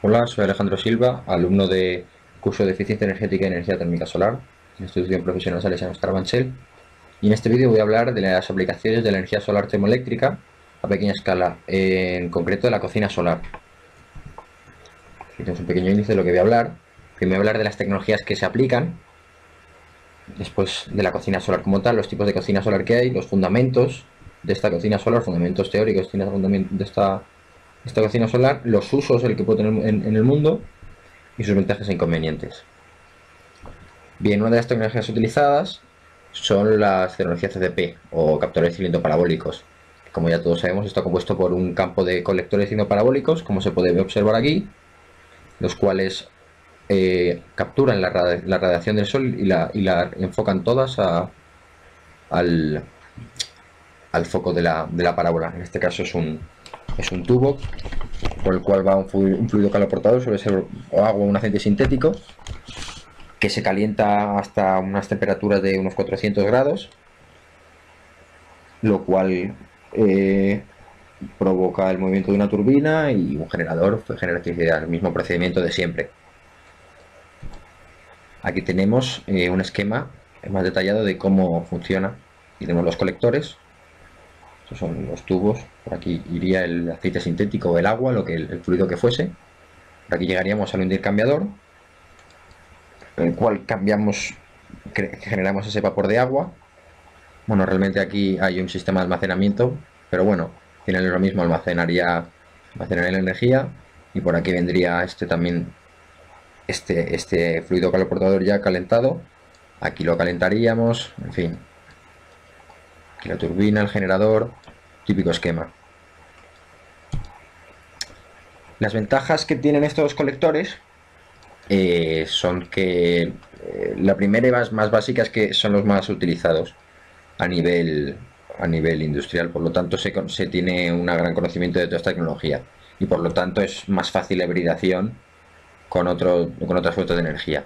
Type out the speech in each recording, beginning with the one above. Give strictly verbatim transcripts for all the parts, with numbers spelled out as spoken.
Hola, soy Alejandro Silva, alumno de curso de Eficiencia Energética y Energía Térmica Solar, en Institución Profesional Salesianos Carabanchel, y en este vídeo voy a hablar de las aplicaciones de la energía solar termoeléctrica a pequeña escala, en concreto de la cocina solar. Aquí tenemos un pequeño índice de lo que voy a hablar. Primero voy a hablar de las tecnologías que se aplican, después de la cocina solar como tal, los tipos de cocina solar que hay, los fundamentos de esta cocina solar, fundamentos teóricos de esta, de esta cocina solar, los usos el que puede tener en, en el mundo y sus ventajas e inconvenientes. Bien, una de las tecnologías utilizadas son las tecnologías C C P o captadores de cilindro parabólicos. Como ya todos sabemos, está compuesto por un campo de colectores de cilindro parabólicos, como se puede observar aquí, los cuales eh, capturan la, radi la, radiación del sol y la, y la enfocan todas a, al, al foco de la, de la parábola. En este caso es un, es un tubo por el cual va un fluido, un fluido caloportador, suele ser o agua o un aceite sintético, que se calienta hasta unas temperaturas de unos cuatrocientos grados, lo cual eh, provoca el movimiento de una turbina y un generador genera electricidad, el mismo procedimiento de siempre. Aquí tenemos eh, un esquema más detallado de cómo funciona. Y tenemos los colectores, estos son los tubos, por aquí iría el aceite sintético o el agua, lo que el, el fluido que fuese. Por aquí llegaríamos al intercambiador, en el cual cambiamos, generamos ese vapor de agua. Bueno, realmente aquí hay un sistema de almacenamiento, pero bueno, tiene lo mismo, almacenaría, almacenaría la energía, y por aquí vendría este también, este, este fluido caloportador ya calentado. Aquí lo calentaríamos, en fin. Aquí la turbina, el generador, típico esquema. Las ventajas que tienen estos colectores eh, son que eh, la primera y más, más básica es que son los más utilizados a nivel, a nivel industrial, por lo tanto se, se tiene un gran conocimiento de toda esta tecnología y por lo tanto es más fácil la hibridación con, otro, con otras fuentes de energía.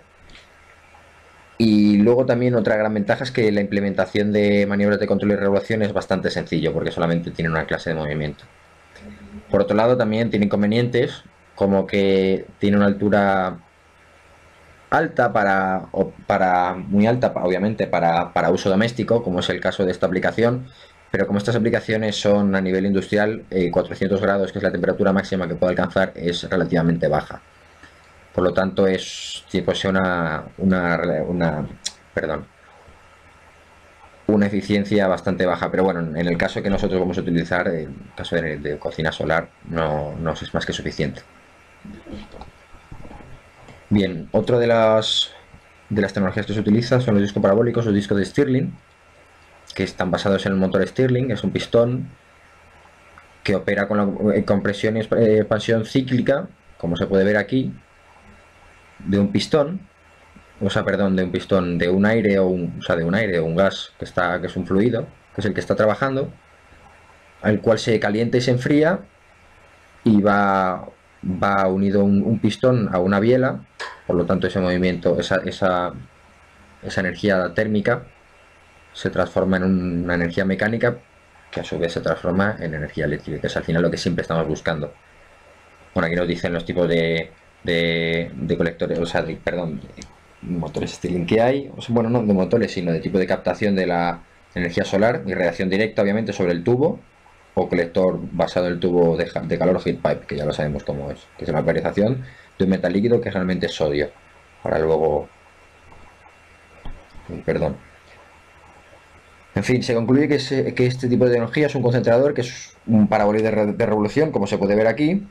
Y luego también otra gran ventaja es que la implementación de maniobras de control y regulación es bastante sencillo porque solamente tiene una clase de movimiento. Por otro lado también tiene inconvenientes, como que tiene una altura alta para, o para muy alta obviamente para, para uso doméstico, como es el caso de esta aplicación, pero como estas aplicaciones son a nivel industrial, eh, cuatrocientos grados, que es la temperatura máxima que puede alcanzar, es relativamente baja. Por lo tanto es pues, una, una, una, perdón, una eficiencia bastante baja, pero bueno, en el caso que nosotros vamos a utilizar, en el caso de, de cocina solar, no, no es más que suficiente. Bien, otra de las, de las tecnologías que se utiliza son los discos parabólicos, los discos de Stirling, que están basados en el motor Stirling. Es un pistón que opera con la compresión y expansión cíclica, como se puede ver aquí, de un pistón, o sea, perdón, de un pistón, de un aire o un, o sea, de un aire o un gas que está, que es un fluido, que es el que está trabajando, al cual se calienta y se enfría y va, va unido un, un pistón a una biela. Por lo tanto, ese movimiento, esa, esa, esa energía térmica se transforma en una energía mecánica que a su vez se transforma en energía eléctrica, que es al final lo que siempre estamos buscando. Bueno, aquí nos dicen los tipos de, de, de colectores, o sea, de, perdón, de motores Stirling que hay. O sea, bueno, no de motores, sino de tipo de captación de la energía solar y radiación directa, obviamente, sobre el tubo, o colector basado en el tubo de, de calor heat pipe, que ya lo sabemos cómo es, que es la vaporización de un metal líquido que realmente es sodio. Para luego, perdón. En fin, se concluye que, se, que este tipo de tecnología es un concentrador, que es un parabólico de, de revolución, como se puede ver aquí,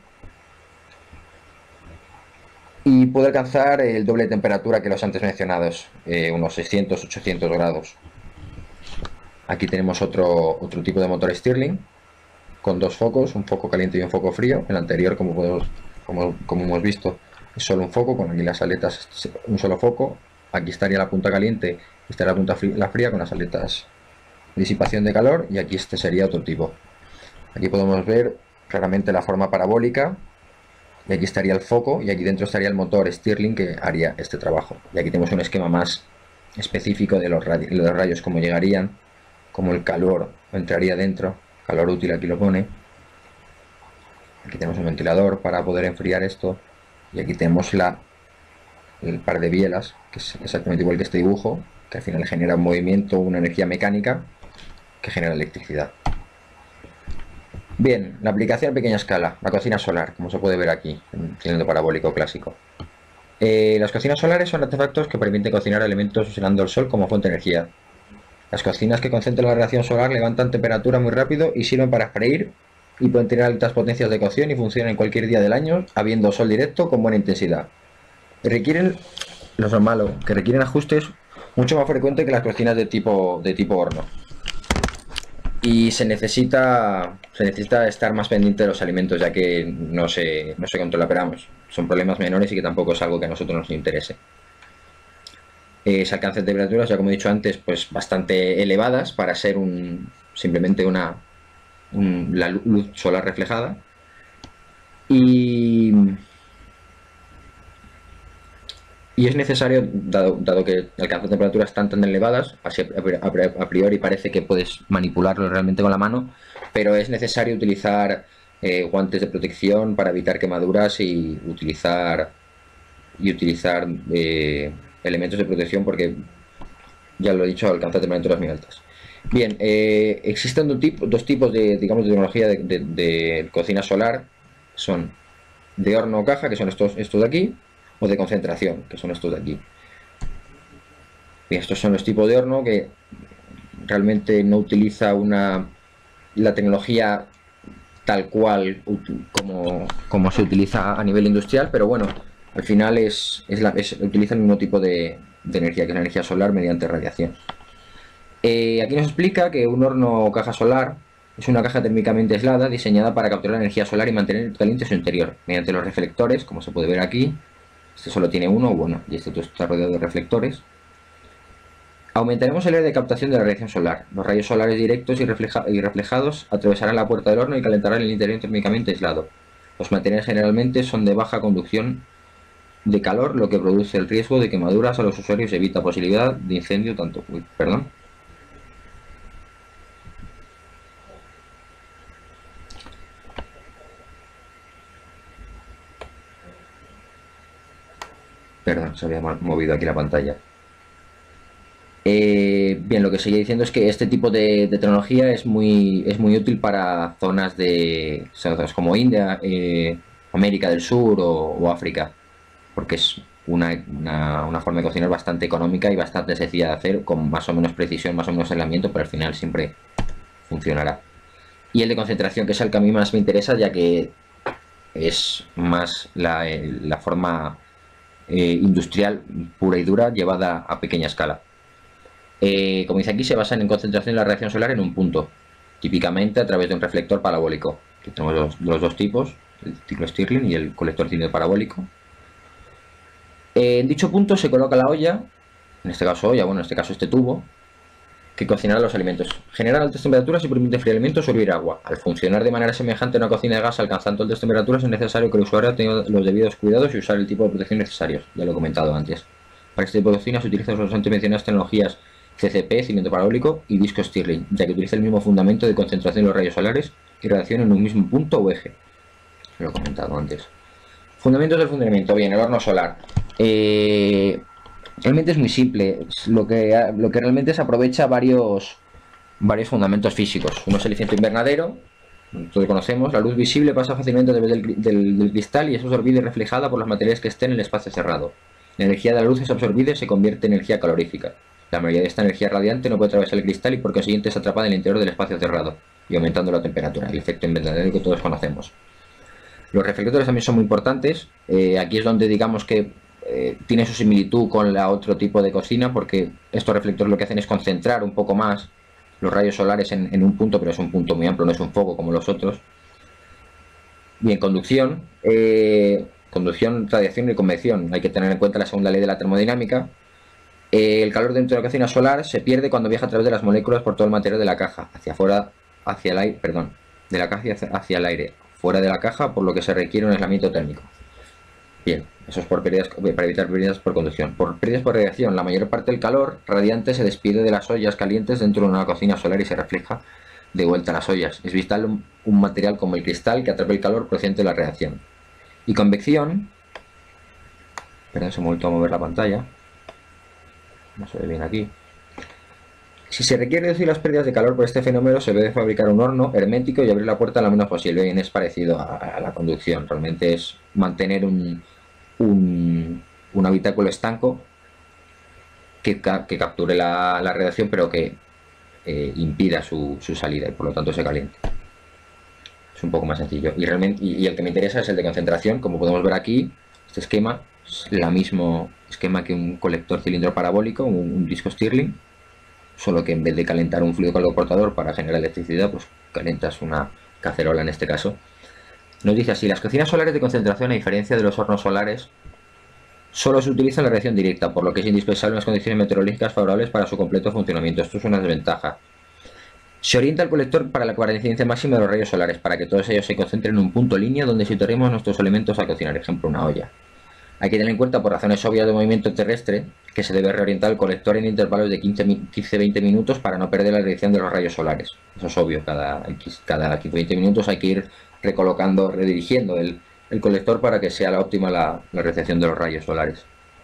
y puede alcanzar el doble de temperatura que los antes mencionados, eh, unos seiscientos a ochocientos grados. Aquí tenemos otro, otro tipo de motor Stirling, con dos focos, un foco caliente y un foco frío. El anterior, como, podemos, como, como hemos visto, es solo un foco, con aquí las aletas, un solo foco. Aquí estaría la punta caliente, estaría la punta fría, la fría con las aletas de disipación de calor, y aquí este sería otro tipo. Aquí podemos ver claramente la forma parabólica, y aquí estaría el foco, y aquí dentro estaría el motor Stirling que haría este trabajo. Y aquí tenemos un esquema más específico de los, rayos, los rayos, cómo llegarían, cómo el calor entraría dentro, calor útil aquí lo pone. Aquí tenemos un ventilador para poder enfriar esto. Y aquí tenemos la, el par de bielas, que es exactamente igual que este dibujo, que al final genera un movimiento, una energía mecánica que genera electricidad. Bien, la aplicación a pequeña escala, la cocina solar, como se puede ver aquí, en el cilindro parabólico clásico. Eh, las cocinas solares son artefactos que permiten cocinar alimentos usando el sol como fuente de energía. Las cocinas que concentran la radiación solar levantan temperatura muy rápido y sirven para freír y pueden tener altas potencias de cocción y funcionan en cualquier día del año, habiendo sol directo con buena intensidad. Requieren, no es malo, que requieren ajustes mucho más frecuentes que las cocinas de tipo, de tipo horno. Y se necesita, se necesita estar más pendiente de los alimentos, ya que no se, no se controla, pero vamos, son problemas menores y que tampoco es algo que a nosotros nos interese. Eh, se alcanzan temperaturas, ya como he dicho antes, pues bastante elevadas para ser un, simplemente una, un, la luz solar reflejada. Y, y es necesario, dado, dado que alcanzan temperaturas tan tan elevadas, así a, a, a priori parece que puedes manipularlo realmente con la mano, pero es necesario utilizar eh, guantes de protección para evitar quemaduras y utilizar, y utilizar eh, elementos de protección porque, ya lo he dicho, alcanza temperaturas muy altas. Bien, eh, existen dos, tipo, dos tipos de, digamos, de tecnología de, de, de cocina solar. Son de horno o caja, que son estos, estos de aquí, o de concentración, que son estos de aquí. Bien, estos son los tipos de horno que realmente no utiliza una la tecnología tal cual como, como se utiliza a nivel industrial, pero bueno, al final es, es, la, es utiliza el mismo tipo de, de energía, que es la energía solar mediante radiación. Eh, aquí nos explica que un horno o caja solar es una caja térmicamente aislada diseñada para capturar la energía solar y mantener caliente su interior mediante los reflectores, como se puede ver aquí. Este solo tiene uno, bueno, y este está rodeado de reflectores. Aumentaremos el área de captación de la radiación solar. Los rayos solares directos y, refleja y reflejados atravesarán la puerta del horno y calentarán el interior térmicamente aislado. Los materiales generalmente son de baja conducción de calor, lo que produce el riesgo de quemaduras a los usuarios y evita posibilidad de incendio tanto... Uy, perdón. Perdón, se había movido aquí la pantalla. Eh, bien, lo que seguía diciendo es que este tipo de, de tecnología es muy, es muy útil para zonas de zonas como India, eh, América del Sur o, o África, porque es una, una, una forma de cocinar bastante económica y bastante sencilla de hacer, con más o menos precisión, más o menos aislamiento, pero al final siempre funcionará. Y el de concentración, que es el que a mí más me interesa, ya que es más la, la forma eh, industrial pura y dura llevada a pequeña escala. Eh, como dice aquí, se basa en concentración de la radiación solar en un punto, típicamente a través de un reflector parabólico. Aquí tenemos los, los dos tipos, el ciclo Stirling y el colector cilíndrico parabólico. Eh, en dicho punto se coloca la olla, en este caso olla, bueno, en este caso este tubo, que cocinará los alimentos. Genera altas temperaturas y permite freír alimentos o hervir agua. Al funcionar de manera semejante a una cocina de gas alcanzando altas temperaturas, es necesario que el usuario tenga los debidos cuidados y usar el tipo de protección necesarios. Ya lo he comentado antes. Para este tipo de cocina se utilizan las antes mencionadas tecnologías C C P, cilindro parabólico, y disco Stirling, ya que utiliza el mismo fundamento de concentración de los rayos solares y radiación en un mismo punto o eje. Lo he comentado antes. Fundamentos del funcionamiento. Bien, el horno solar. Eh, realmente es muy simple. Lo que, lo que realmente se aprovecha varios, varios fundamentos físicos. Uno es el eficiente invernadero. Todos conocemos. La luz visible pasa fácilmente a través del, del, del cristal y es absorbida y reflejada por los materiales que estén en el espacio cerrado. La energía de la luz es absorbida y se convierte en energía calorífica. La mayoría de esta energía radiante no puede atravesar el cristal y por consiguiente es atrapada en el interior del espacio cerrado y aumentando la temperatura, el efecto invernadero que todos conocemos. Los reflectores también son muy importantes. Eh, aquí es donde digamos que eh, tiene su similitud con la otro tipo de cocina, porque estos reflectores lo que hacen es concentrar un poco más los rayos solares en, en un punto, pero es un punto muy amplio, no es un foco como los otros. Bien, conducción. Eh, conducción, radiación y convección. Hay que tener en cuenta la segunda ley de la termodinámica. Eh, el calor dentro de la cocina solar se pierde cuando viaja a través de las moléculas por todo el material de la caja, hacia afuera, hacia el aire, perdón, de la caja hacia, hacia el aire, fuera de la caja, por lo que se requiere un aislamiento térmico. Bien, eso es por pérdidas, para evitar pérdidas por conducción. Por pérdidas por radiación, la mayor parte del calor radiante se despide de las ollas calientes dentro de una cocina solar y se refleja de vuelta a las ollas. Es vital un, un material como el cristal que atrapa el calor procedente de la radiación. Y convección Perdón, se me ha vuelto a mover la pantalla. No se ve bien aquí. Si se requiere reducir las pérdidas de calor por este fenómeno, se debe fabricar un horno hermético y abrir la puerta lo menos posible. Bien, es parecido a, a la conducción. Realmente es mantener un, un, un habitáculo estanco que, que capture la, la radiación, pero que eh, impida su, su salida y por lo tanto se caliente. Es un poco más sencillo. Y, realmente, y, y el que me interesa es el de concentración. Como podemos ver aquí, este esquema es el mismo esquema que un colector cilindro parabólico, un, un disco Stirling, solo que en vez de calentar un fluido caloroportador para generar electricidad, pues calientas una cacerola en este caso. Nos dice así: las cocinas solares de concentración, a diferencia de los hornos solares, solo se utiliza la radiación directa, por lo que es indispensable unas condiciones meteorológicas favorables para su completo funcionamiento. Esto es una desventaja. Se orienta el colector para la incidencia máxima de los rayos solares, para que todos ellos se concentren en un punto línea donde situaremos nuestros elementos a cocinar, ejemplo, una olla. Hay que tener en cuenta, por razones obvias de movimiento terrestre, que se debe reorientar el colector en intervalos de quince a veinte minutos para no perder la dirección de los rayos solares. Eso es obvio, cada, cada quince a veinte minutos hay que ir recolocando, redirigiendo el, el colector para que sea la óptima la, la recepción de los rayos solares.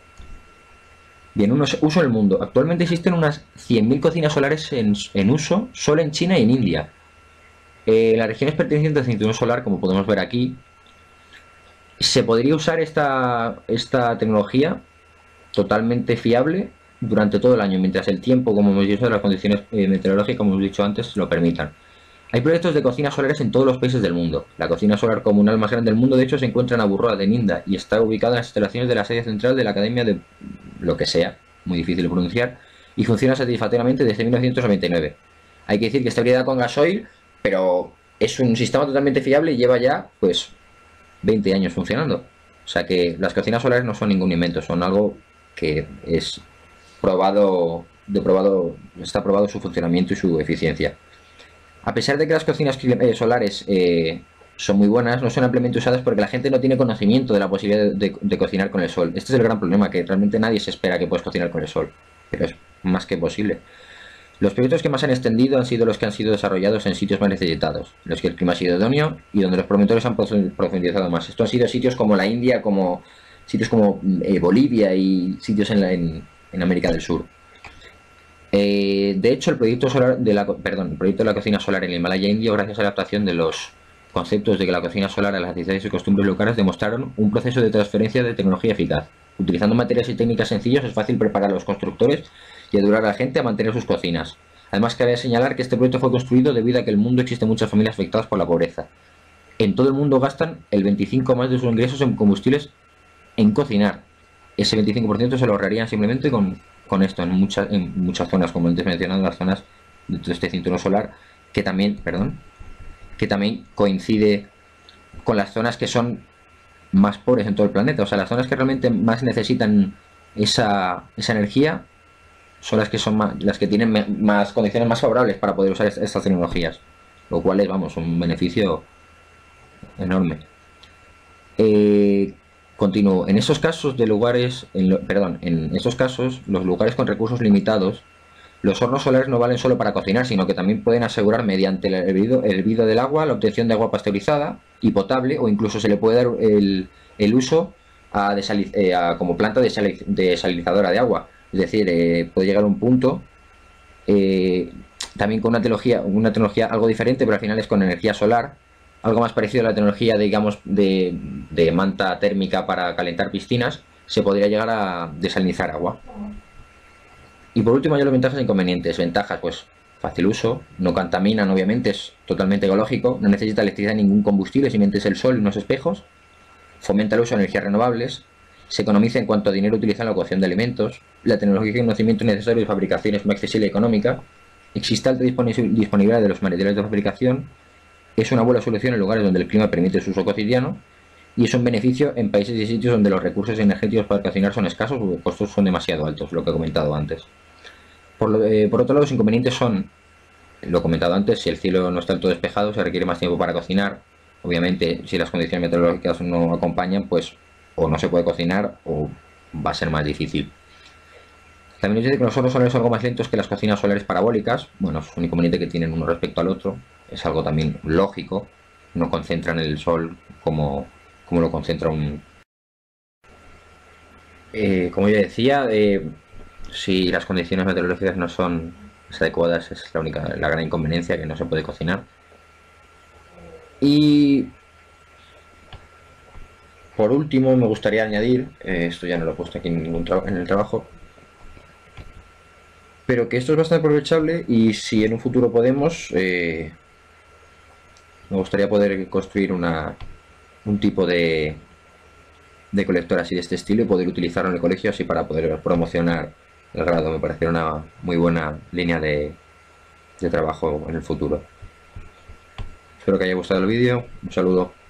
Bien, unos, uso en el mundo. Actualmente existen unas cien mil cocinas solares en, en uso solo en China y en India. Eh, las regiones pertenecientes al cinturón solar, como podemos ver aquí, se podría usar esta, esta tecnología totalmente fiable durante todo el año, mientras el tiempo, como hemos dicho, las condiciones eh, meteorológicas, como hemos dicho antes, lo permitan. Hay proyectos de cocinas solares en todos los países del mundo. La cocina solar comunal más grande del mundo, de hecho, se encuentra en Aburroa, en India, y está ubicada en las instalaciones de la sede central de la Academia de lo que sea, muy difícil de pronunciar, y funciona satisfactoriamente desde mil novecientos noventa y nueve. Hay que decir que está habilitada con gasoil, pero es un sistema totalmente fiable y lleva ya, pues, veinte años funcionando. O sea que las cocinas solares no son ningún invento, son algo que es probado, de probado, está probado su funcionamiento y su eficiencia. A pesar de que las cocinas solares eh, son muy buenas, no son ampliamente usadas porque la gente no tiene conocimiento de la posibilidad de, de, de cocinar con el sol. Este es el gran problema, que realmente nadie se espera que puedas cocinar con el sol, pero es más que posible. Los proyectos que más se han extendido han sido los que han sido desarrollados en sitios más necesitados, en los que el clima ha sido idóneo y donde los promotores han profundizado más. Esto han sido sitios como la India, como sitios como eh, Bolivia y sitios en, la, en, en América del Sur. Eh, de hecho, el proyecto solar de la, perdón, el proyecto de la cocina solar en el Himalaya indio, gracias a la adaptación de los conceptos de que la cocina solar a las necesidades y costumbres locales, demostraron un proceso de transferencia de tecnología eficaz. Utilizando materiales y técnicas sencillos es fácil preparar a los constructores y ayudar a la gente a mantener sus cocinas. Además, cabe señalar que este proyecto fue construido debido a que en el mundo existen muchas familias afectadas por la pobreza. En todo el mundo gastan el veinticinco por ciento más de sus ingresos en combustibles en cocinar. Ese veinticinco por ciento se lo ahorrarían simplemente con, con esto, en muchas, en muchas zonas, como antes mencionado, las zonas de este cinturón solar, que también, perdón, que también coincide con las zonas que son más pobres en todo el planeta. O sea, las zonas que realmente más necesitan esa, esa energía son las que son más, las que tienen más condiciones más favorables para poder usar estas tecnologías, lo cual es, vamos, un beneficio enorme. Eh, continúo. En esos casos de lugares, en lo, perdón, en estos casos, los lugares con recursos limitados, los hornos solares no valen solo para cocinar, sino que también pueden asegurar mediante el hervido, el hervido del agua la obtención de agua pasteurizada y potable, o incluso se le puede dar el, el uso a desaliz, eh, a, como planta desaliz, desalinizadora de agua. Es decir, eh, puede llegar a un punto eh, también con una tecnología, una tecnología algo diferente, pero al final es con energía solar, algo más parecido a la tecnología, digamos, de, de manta térmica para calentar piscinas. Se podría llegar a desalinizar agua. Y por último, ya las ventajas e inconvenientes. Ventajas, pues fácil uso, no contaminan, obviamente, es totalmente ecológico, no necesita electricidad ni ningún combustible, simplemente es el sol y unos espejos, fomenta el uso de energías renovables, se economiza en cuanto a dinero utilizado en la cocción de alimentos, la tecnología y conocimiento necesario de fabricación es más accesible y económica, existe alta disponibilidad de los materiales de fabricación, es una buena solución en lugares donde el clima permite su uso cotidiano y es un beneficio en países y sitios donde los recursos energéticos para cocinar son escasos o los costos son demasiado altos, lo que he comentado antes. Por, lo, eh, por otro lado, los inconvenientes son, lo he comentado antes, si el cielo no está del todo despejado, se requiere más tiempo para cocinar. Obviamente, si las condiciones meteorológicas no acompañan, pues o no se puede cocinar o va a ser más difícil. También dice que los hornos solares son algo más lentos que las cocinas solares parabólicas. Bueno, es un inconveniente que tienen uno respecto al otro. Es algo también lógico. No concentran el sol como, como lo concentra un, Eh, como ya decía, eh, si las condiciones meteorológicas no son adecuadas, es la única, la gran inconveniencia, que no se puede cocinar. Y por último, me gustaría añadir, eh, esto ya no lo he puesto aquí en, ningún en el trabajo, pero que esto es bastante aprovechable y si en un futuro podemos, eh, me gustaría poder construir una, un tipo de, de colector así de este estilo y poder utilizarlo en el colegio así para poder promocionar el grado. Me parece una muy buena línea de, de trabajo en el futuro. Espero que haya gustado el vídeo. Un saludo.